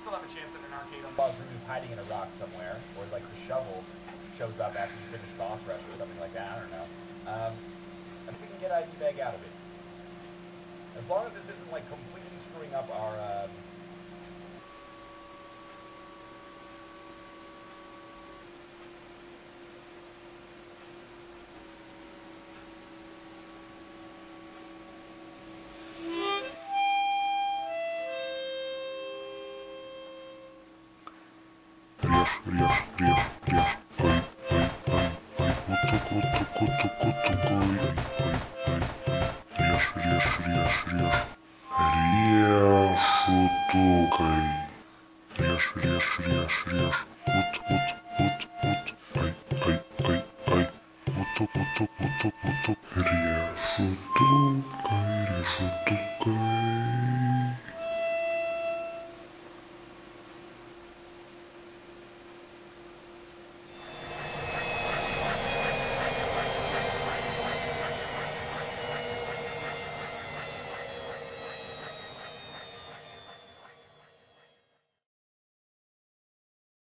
still have a chance at an arcade on Bowser is hiding in a rock somewhere, or like the shovel shows up after you finish boss rush or something like that. I don't know. I think we can get ID bag out of it. As long as this isn't like completely screwing up our Режу тукай, режу тукай.